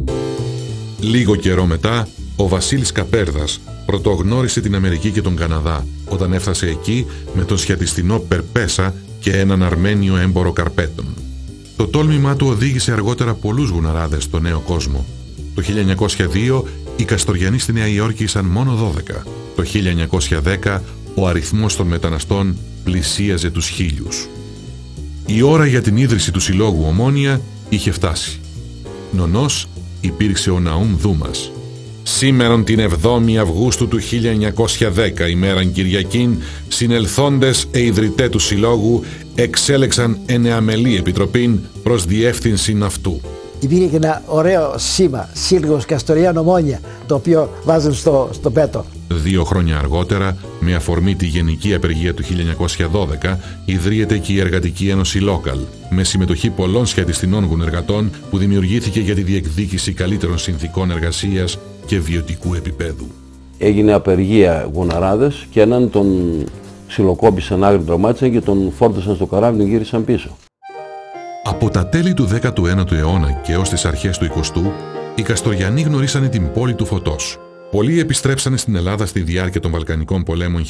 Λίγο καιρό μετά, ο Βασίλης Καπέρδας πρωτογνώρισε την Αμερική και τον Καναδά όταν έφτασε εκεί με τον σιατιστινό Περπέσα και έναν Αρμένιο έμπορο καρπέτων. Το τόλμημά του οδήγησε αργότερα πολλούς γουναράδες στο νέο κόσμο. Το 1902 οι Καστοριανοί στη Νέα Υόρκη ήσαν μόνο 12. Το 1910 ο αριθμός των μεταναστών πλησίαζε τους 1000. Η ώρα για την ίδρυση του Συλλόγου Ομόνια είχε φτάσει. Νονός υπήρξε ο Ναούμ Δούμας. Σήμερον την 7η Αυγούστου του 1910, ημέραν Κυριακήν, συνελθόντες ιδρυτέ του Συλλόγου εξέλεξαν ενεαμελή επιτροπήν προς διεύθυνση αυτού. Υπήρχε και ένα ωραίο σήμα, Σύλλογος Καστοριάν Ομόνια, το οποίο βάζουν στο πέτο. 2 χρόνια αργότερα, με αφορμή τη Γενική Απεργία του 1912, ιδρύεται και η Εργατική Ένωση Local, με συμμετοχή πολλών σιατιστινών γουνεργατών που δημιουργήθηκε για τη διεκδίκηση καλύτερων συνθηκών εργασίας και βιωτικού επίπεδου. Έγινε απεργία γουναράδες και έναν τον ξυλοκόπησαν, άγρι τραυμάτισαν και τον φόρτωσαν στο καράβι και τον γύρισαν πίσω. Από τα τέλη του 19ου αιώνα και ως τις αρχές του 20ου, οι Καστοριανοί γνωρίσανε την πόλη του φωτός. Πολλοί επιστρέψανε στην Ελλάδα στη διάρκεια των Βαλκανικών πολέμων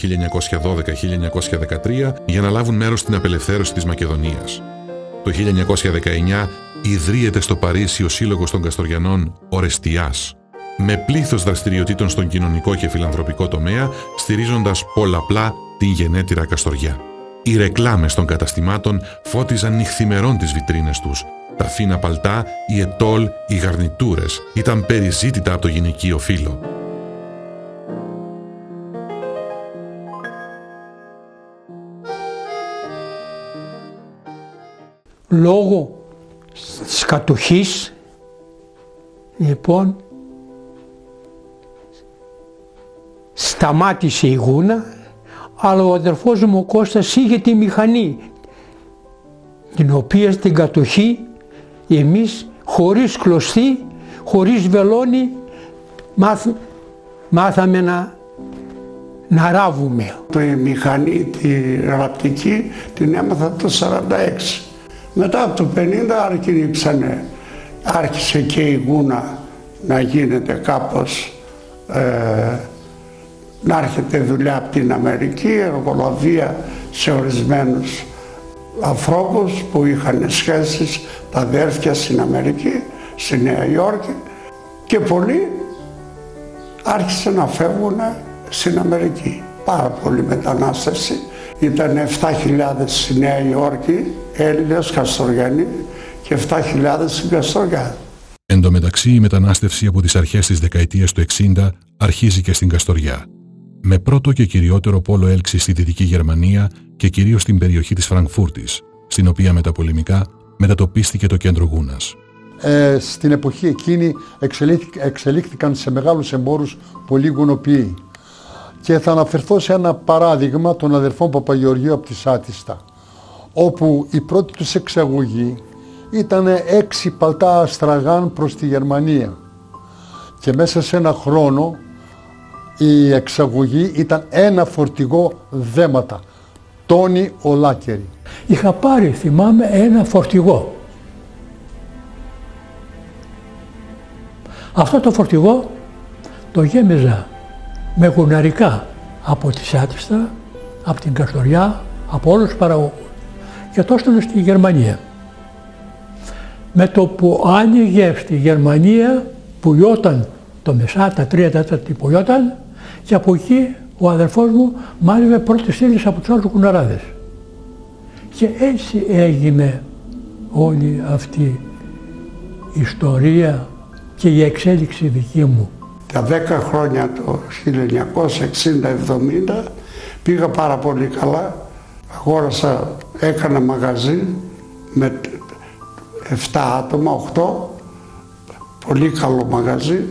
1912-1913 για να λάβουν μέρος στην απελευθέρωση της Μακεδονίας. Το 1919 ιδρύεται στο Παρίσι ο Σύλλογος των Καστοριανών Ορεστιάς, με πλήθος δραστηριοτήτων στον κοινωνικό και φιλανθρωπικό τομέα, στηρίζοντας πολλαπλά την γενέτειρα Καστοριά. Οι ρεκλάμες των καταστημάτων φώτιζαν νυχθημερών τις βιτρίνες τους. Τα φίνα παλτά, οι ετόλ, οι γαρνιτούρες ήταν περιζήτητα από το γυναικείο φύλο. Λόγω της κατοχής, λοιπόν, σταμάτησε η γούνα, αλλά ο αδερφός μου ο Κώστας είχε τη μηχανή, την οποία στην κατοχή εμείς χωρίς κλωστή, χωρίς βελόνι μάθαμε να ράβουμε. Η μηχανή, τη ραπτική, την έμαθα το 1946. Μετά από το 1950 άρχισε και η γούνα να γίνεται κάπως, να έρχεται δουλειά από την Αμερική, εργολαβία σε ορισμένους ανθρώπους που είχαν σχέσεις, τα αδέρφια στην Αμερική, στη Νέα Υόρκη, και πολλοί άρχισαν να φεύγουν στην Αμερική. Πάρα πολύ μετανάστευση. Ήταν 7.000 στη Νέα Υόρκη, Έλληνες Καστοριανοί, και 7.000 στην Καστοριά. Εν τω μεταξύ, η μετανάστευση από τις αρχές της δεκαετίας του 60 αρχίζει και στην Καστοριά, με πρώτο και κυριότερο πόλο έλξη στη Δυτική Γερμανία και κυρίως στην περιοχή της Φραγκφούρτης, στην οποία μεταπολεμικά μετατοπίστηκε το κέντρο γούνας. Στην εποχή εκείνη εξελίχθηκαν σε μεγάλους εμπόρους πολλοί γουνοποιοί. Και θα αναφερθώ σε ένα παράδειγμα των αδερφών Παπαγεωργίου από τη Σάτιστα, όπου η πρώτη τους εξαγωγή ήταν 6 παλτά αστραγάν προς τη Γερμανία. Και μέσα σε ένα χρόνο η εξαγωγή ήταν 1 φορτηγό δέματα, τόνι ολάκερη. Είχα πάρει, θυμάμαι, 1 φορτηγό. Αυτό το φορτηγό το γέμιζα με γουναρικά από τη Σάτιστα, από την Καστοριά, από όλους τους παραγωγούς, και το έστελνα στη Γερμανία. Με το που άνοιγε στη Γερμανία, πουλιόταν το μεσά, τα 3 τέταρτα πουλιόταν, και από εκεί ο αδερφός μου μάλευε πρώτες ύλες από τους άλλους κουναράδες. Και έτσι έγινε όλη αυτή η ιστορία και η εξέλιξη δική μου. Τα 10 χρόνια, το 1960-70, πήγα πάρα πολύ καλά. Αγόρασα, έκανα μαγαζί με 7 άτομα, 8, πολύ καλό μαγαζί.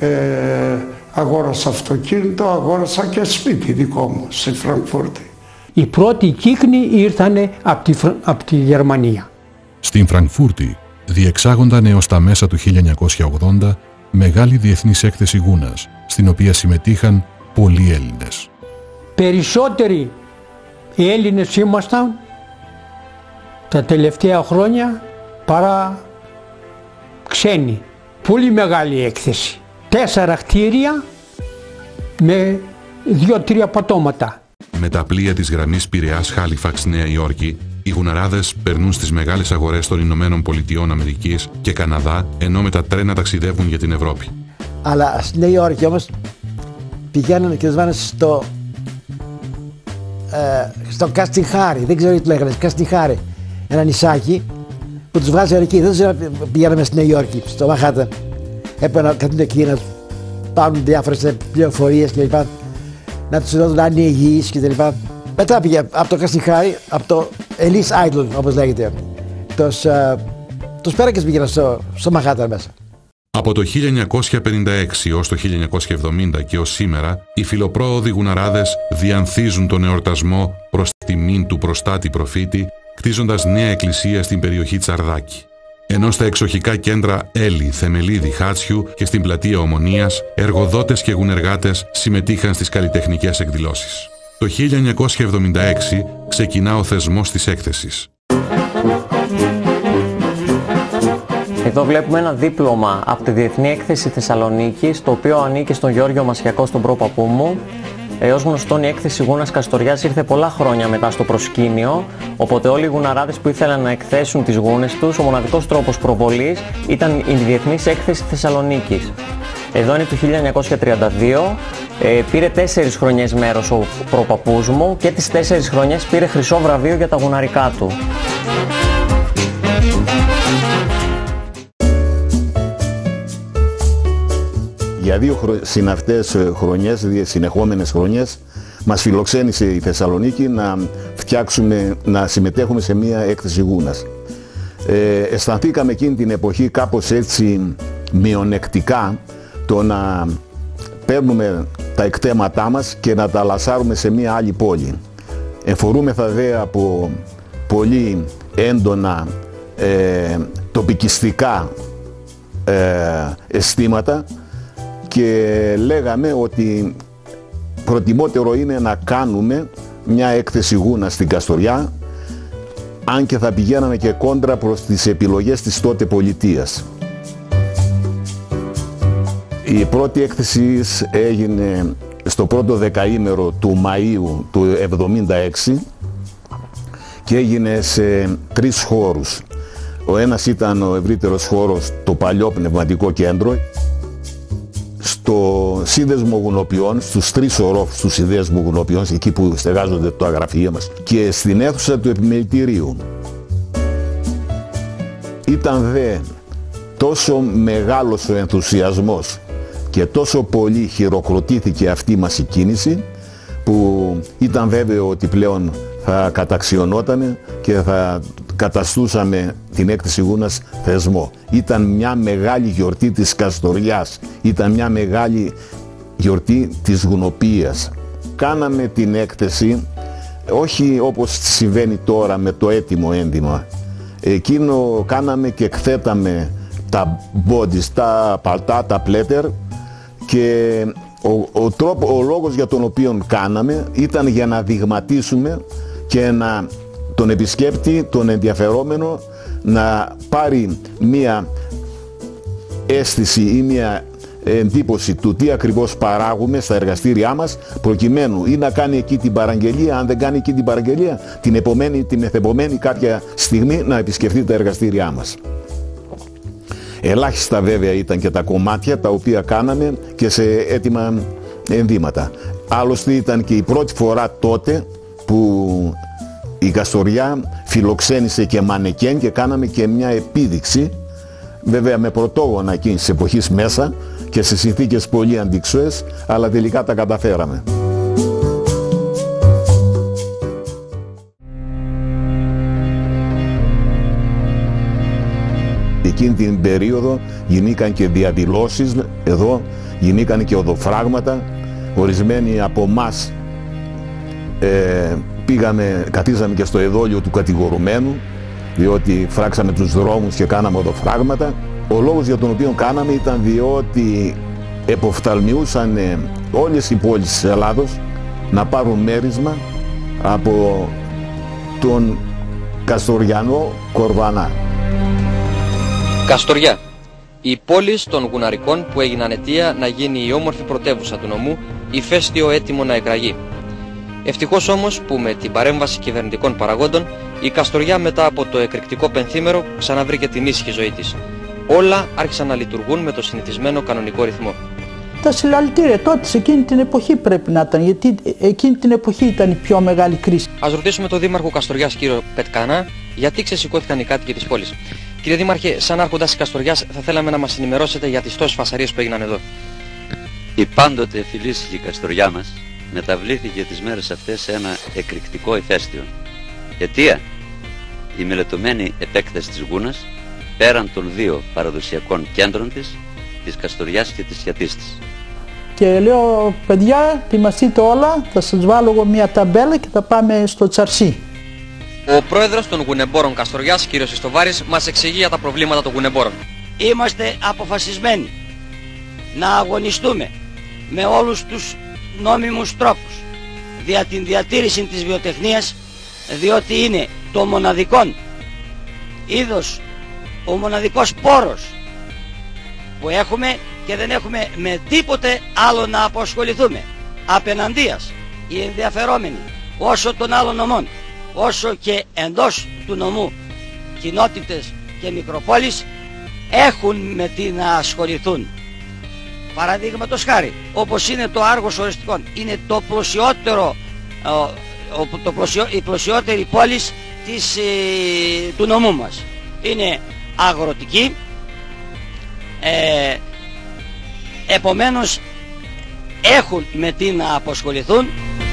Αγόρασα αυτοκίνητο, αγόρασα και σπίτι δικό μου στη Φραγκφούρτη. Οι πρώτοι κύκνοι ήρθανε από τη Γερμανία. Στην Φραγκφούρτη διεξάγονταν έως τα μέσα του 1980 μεγάλη διεθνής έκθεση γούνας, στην οποία συμμετείχαν πολλοί Έλληνες. Περισσότεροι Έλληνες ήμασταν τα τελευταία χρόνια παρά ξένοι. Πολύ μεγάλη έκθεση. 4 κτίρια με 2-3 πατώματα. Με τα πλοία της γραμμής Πειραιάς-Χάλιφαξ-Νέα Υόρκη, οι γουναράδες περνούν στις μεγάλες αγορές των Ηνωμένων Πολιτειών Αμερικής και Καναδά, ενώ με τα τρένα ταξιδεύουν για την Ευρώπη. Αλλά στη Νέα Υόρκη όμως πηγαίνουν και τους βάνε στο Καστιχάρι, δεν ξέρω τι το λέγανε, Καστιχάρι, ένα νησάκι που τους βγάζει εκεί. Δεν ξέρω, πηγαίναμε στη Νέα Υόρκη, στο Μαχάταν. Έπαιρνα καθόλου εκεί να πάρουν διάφορες πληροφορίες κλπ. Να τους δώσουν αν είναι υγιείς κτλ. Μετά πήγε από το Καστιχάρι, από το Ellis Island όπως λέγεται. Τους πέρα και πήγαιναν στο Μαχάταν μέσα. Από το 1956 ως το 1970 και ως σήμερα, οι φιλοπρόοδοι γουναράδες διανθίζουν τον εορτασμό προς τιμήν του προστάτη προφήτη, κτίζοντας νέα εκκλησία στην περιοχή Τσαρδάκη. Ενώ στα εξοχικά κέντρα Έλλη, Θεμελίδη, Χάτσιου και στην πλατεία Ομονίας, εργοδότες και γουνεργάτες συμμετείχαν στις καλλιτεχνικές εκδηλώσεις. Το 1976 ξεκινά ο θεσμός της έκθεσης. Εδώ βλέπουμε ένα δίπλωμα από τη Διεθνή Έκθεση Θεσσαλονίκης, το οποίο ανήκει στον Γιώργο Μασιακό, στον πρόπαππού μου. Ως γνωστόν, η έκθεση Γούνας Καστοριάς ήρθε πολλά χρόνια μετά στο προσκήνιο, οπότε όλοι οι γουναράδες που ήθελαν να εκθέσουν τις γούνες τους, ο μοναδικός τρόπος προβολής ήταν η Διεθνής Έκθεση Θεσσαλονίκης. Εδώ είναι του 1932, πήρε 4 χρονιές μέρος ο προπαππούς μου και τις 4 χρονιές πήρε χρυσό βραβείο για τα γουναρικά του. Για 2 συναυτές χρονιές, 2 συνεχόμενες χρονιές, μας φιλοξένησε η Θεσσαλονίκη να συμμετέχουμε σε μια έκθεση γούνας. Αισθανθήκαμε εκείνη την εποχή κάπως έτσι μειονεκτικά το να παίρνουμε τα εκτέματά μας και να τα λασάρουμε σε μια άλλη πόλη. Εφορούμεθα δε από πολύ έντονα τοπικιστικά αισθήματα και λέγαμε ότι προτιμότερο είναι να κάνουμε μια έκθεση γούνα στην Καστοριά, αν και θα πηγαίναμε και κόντρα προς τις επιλογές της τότε πολιτείας. Η πρώτη έκθεση έγινε στο πρώτο δεκαήμερο του Μαΐου του 1976 και έγινε σε 3 χώρους. Ο ένας ήταν ο ευρύτερος χώρος, το παλιό πνευματικό κέντρο, στο σύνδεσμο γουνοποιών, στους 3 ορόφους του σύνδεσμου γουνοποιών, εκεί που στεγάζονται τα γραφεία μας, και στην αίθουσα του επιμελητηρίου. Ήταν δε τόσο μεγάλος ο ενθουσιασμός και τόσο πολύ χειροκροτήθηκε αυτή μας η κίνηση, που ήταν βέβαιο ότι πλέον θα καταξιωνότανε και θα καταστούσαμε την έκθεση γούνας θεσμό. Ήταν μια μεγάλη γιορτή της Καστοριάς, ήταν μια μεγάλη γιορτή της γουνοποίησης. Κάναμε την έκθεση όχι όπως συμβαίνει τώρα με το έτοιμο ένδυμα. Εκείνο κάναμε και εκθέταμε τα bodies, τα παλτά, τα πλέτερ, και ο λόγος για τον οποίο κάναμε ήταν για να δειγματίσουμε και τον επισκέπτη, τον ενδιαφερόμενο, να πάρει μία αίσθηση ή μία εντύπωση του τι ακριβώς παράγουμε στα εργαστήριά μας, προκειμένου ή να κάνει εκεί την παραγγελία, αν δεν κάνει εκεί την παραγγελία, την μεθεπομένη κάποια στιγμή να επισκεφτεί τα εργαστήριά μας. Ελάχιστα βέβαια ήταν και τα κομμάτια τα οποία κάναμε και σε έτοιμα ενδύματα. Άλλωστε ήταν και η πρώτη φορά τότε που η Καστοριά φιλοξένησε και μανεκέν και κάναμε και μια επίδειξη, βέβαια με πρωτόγωνα εκείνης της εποχής μέσα και σε συνθήκες πολύ αντίξωες, αλλά τελικά τα καταφέραμε. Εκείνη την περίοδο γινήκαν και διαδηλώσεις εδώ, γινήκαν και οδοφράγματα. Ορισμένοι από εμάς καθίσαμε και στο εδόλιο του κατηγορουμένου, διότι φράξαμε τους δρόμους και κάναμε οδοφράγματα. Ο λόγος για τον οποίο κάναμε ήταν διότι εποφθαλμιούσαν όλες οι πόλεις της Ελλάδος να πάρουν μέρισμα από τον Καστοριανό Κορβανά. Καστοριά, η πόλη των Γουναρικών που έγιναν αιτία να γίνει η όμορφη πρωτεύουσα του νομού, ηφαίστειο έτοιμο να εκραγεί. Ευτυχώς όμως που με την παρέμβαση κυβερνητικών παραγόντων η Καστοριά μετά από το εκρηκτικό πενθήμερο ξαναβρήκε την ήσυχη ζωή της. Όλα άρχισαν να λειτουργούν με το συνηθισμένο κανονικό ρυθμό. Τα συλλαλητήρια τότε σε εκείνη την εποχή πρέπει να ήταν, γιατί εκείνη την εποχή ήταν η πιο μεγάλη κρίση. Ας ρωτήσουμε τον Δήμαρχο Καστοριάς, κύριο Πετκανά, γιατί ξεσηκώθηκαν οι κάτοικοι της πόλης. Κύριε Δήμαρχε, σαν άρχοντας της Καστοριάς θα θέλαμε να μας ενημερώσετε για τις τόσες φασαρίες που έγιναν εδώ. Η πάντοτε φιλήσυχη Καστοριά μας μεταβλήθηκε τις μέρες αυτές σε ένα εκρηκτικό ηφαίστειο. Αιτία, η μελετωμένη επέκταση της Γούνας πέραν των δύο παραδοσιακών κέντρων της Καστοριάς και της Χιατίστης. Και λέω, παιδιά, ετοιμαστείτε όλα, θα σας βάλω εγώ μια ταμπέλα και θα πάμε στο Τσαρσί. Ο πρόεδρος των γουνεμπόρων Καστοριάς, κύριος Ιστοβάρης, μας εξηγεί για τα προβλήματα των γουνεμπόρων. Είμαστε αποφασισμένοι να αγωνιστούμε με όλους τους νόμιμους τρόπους για την διατήρηση της βιοτεχνίας, διότι είναι το μοναδικό είδος, ο μοναδικός πόρος που έχουμε και δεν έχουμε με τίποτε άλλο να αποσχοληθούμε. Απέναντίας οι ενδιαφερόμενοι όσο των άλλων νομών όσο και εντός του νομού κοινότητες και μικροπόλεις έχουν με τι να ασχοληθούν. Παραδείγματος χάρη, όπως είναι το Άργος Οριστικών, είναι το πλουσιότερο, η πλουσιότερη πόλη του νομού μας. Είναι αγροτική, επομένως έχουν με τι να αποσχοληθούν.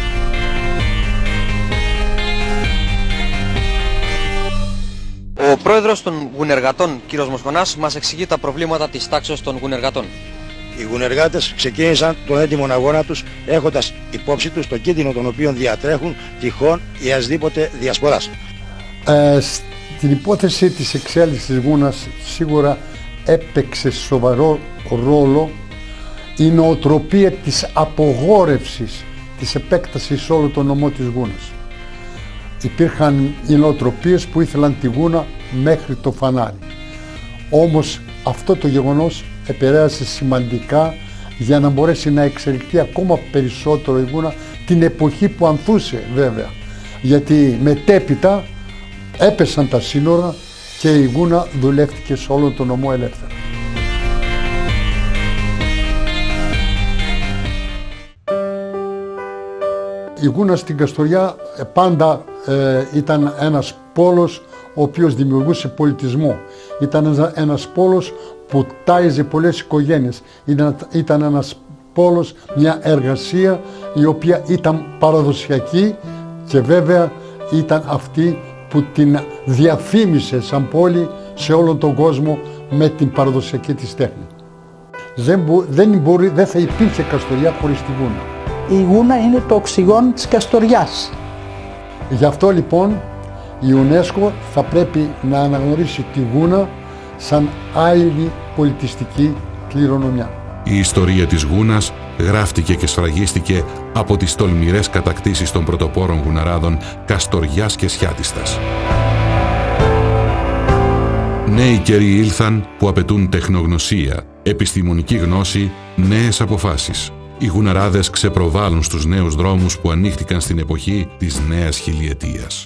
Ο πρόεδρος των γουνεργατών, κύριος Μοσχονάς, μας εξηγεί τα προβλήματα της τάξης των γουνεργατών. Οι γουνεργάτες ξεκίνησαν τον έτοιμο αγώνα τους έχοντας υπόψη τους το κίνδυνο τον οποίο διατρέχουν τυχόν ή ασδήποτε διασποράς. Στην υπόθεση της εξέλιξης της Γούνας σίγουρα έπαιξε σοβαρό ρόλο η νοοτροπία της απογόρευσης της επέκτασης όλο το νομό της Γούνας. Υπήρχαν οι νοοτροπίες που ήθελαν τη Γούνα μέχρι το φανάρι. Όμως αυτό το γεγονός επηρέασε σημαντικά για να μπορέσει να εξελιχθεί ακόμα περισσότερο η Γούνα την εποχή που ανθούσε βέβαια. Γιατί μετέπειτα έπεσαν τα σύνορα και η Γούνα δουλεύτηκε σε όλο τον νομό ελεύθερα. Η Γούνα στην Καστοριά πάντα ήταν ένας πόλος ο οποίος δημιουργούσε πολιτισμό. Ήταν ένας πόλος που τάιζε πολλές οικογένειες. Ήταν ένας πόλος, μια εργασία η οποία ήταν παραδοσιακή και βέβαια ήταν αυτή που την διαφήμισε σαν πόλη σε όλον τον κόσμο με την παραδοσιακή της τέχνη. Δεν θα υπήρχε Καστοριά χωρίς τη Γούνα. Η Γούνα είναι το οξυγόν της Καστοριάς. Γι' αυτό λοιπόν η UNESCO θα πρέπει να αναγνωρίσει τη Γούνα σαν άλλη πολιτιστική κληρονομιά. Η ιστορία της Γούνας γράφτηκε και σφραγίστηκε από τις τολμηρές κατακτήσεις των πρωτοπόρων Γουναράδων Καστοριάς και Σιάτιστας. Νέοι καιροί ήλθαν που απαιτούν τεχνογνωσία, επιστημονική γνώση, νέες αποφάσεις. Οι Γουναράδες ξεπροβάλλουν στους νέους δρόμους που ανοίχτηκαν στην εποχή της νέας χιλιετίας.